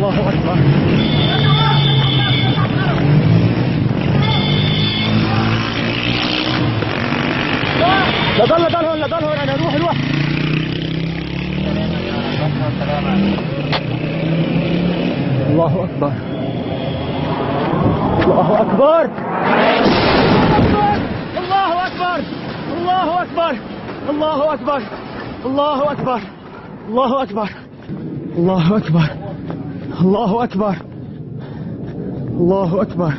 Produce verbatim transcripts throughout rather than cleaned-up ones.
الله أكبر. لا ضل لا ضل هون لا ضل هون أنا روح روح. الله أكبر الله أكبر الله أكبر الله أكبر الله أكبر الله أكبر الله أكبر الله أكبر الله أكبر الله أكبر.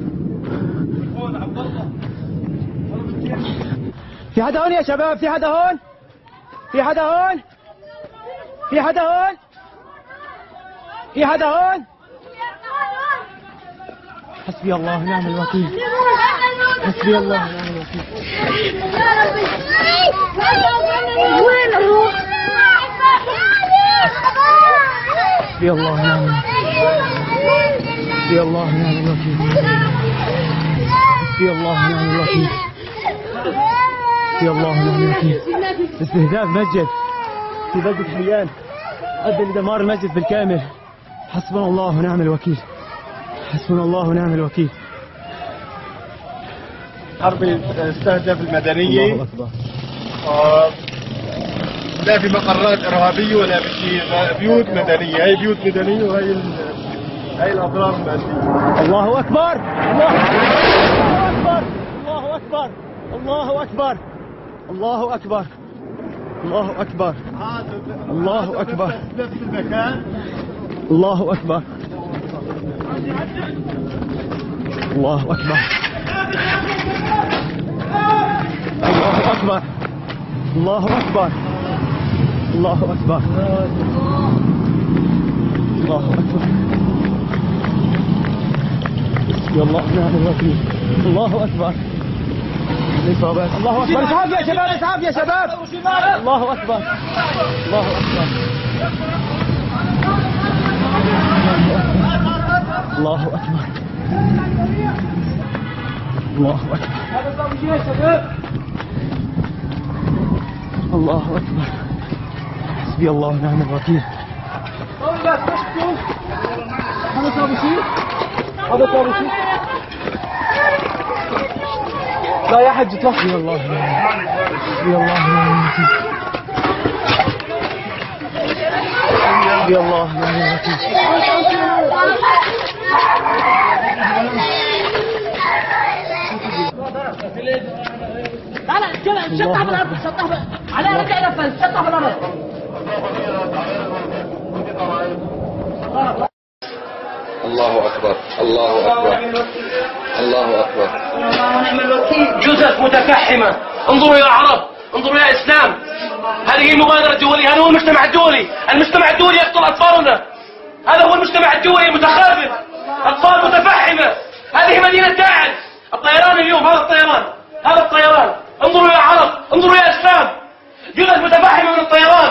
في حدا هون يا شباب؟ في حدا هون؟ في حدا هون؟ في حدا هون؟ في حدا هون؟ حسبي الله ونعم الوكيل. حسبي الله ونعم الوكيل. حسبي الله ونعم الوكيل. حسبي الله ونعم الوكيل. حسبي الله ونعم الوكيل. حسبي الله ونعم الوكيل. استهداف مسجد في بلدة حيان أدى لدمار المسجد بالكامل. حسبنا الله ونعم الوكيل. حسبنا الله ونعم الوكيل. حرب تستهدف المدنية. الله أكبر. آه لا في مقرات إرهابية ولا في شيء، بيوت مدنية. هي بيوت مدنية وهي ال... هي الأضرار المادية. الله أكبر الله أكبر الله أكبر الله أكبر الله أكبر الله أكبر الله أكبر نفس المكان. الله أكبر الله أكبر الله أكبر الله أكبر الله أكبر الله أكبر. يا الله نعم الوكيل. الله أكبر. الله أكبر. اسحاق يا شباب اسحاق يا شباب. الله أكبر الله أكبر الله أكبر الله أكبر الله أكبر. حسبي الله ونعم الوكيل. هذا صار شيء؟ هذا صار شيء؟ لا يا حج اطلع. حسبي الله حسبي الله ونعم الوكيل. حسبي الله ونعم الوكيل. لا لا شطها بالارض شطها على رجع نفس شطها بالارض. الله أكبر الله أكبر الله أكبر. جثث متفحمة. انظروا يا عرب انظروا يا إسلام. هذه المبادرة الدولية. هذا هو المجتمع الدولي. المجتمع الدولي يقتل أطفالنا. هذا هو المجتمع الدولي المتخاذل. أطفال متفحمة. هذه مدينة داعش. الطيران اليوم هذا الطيران هذا الطيران. انظروا يا عرب انظروا يا إسلام. جثث متفحمة من الطيران.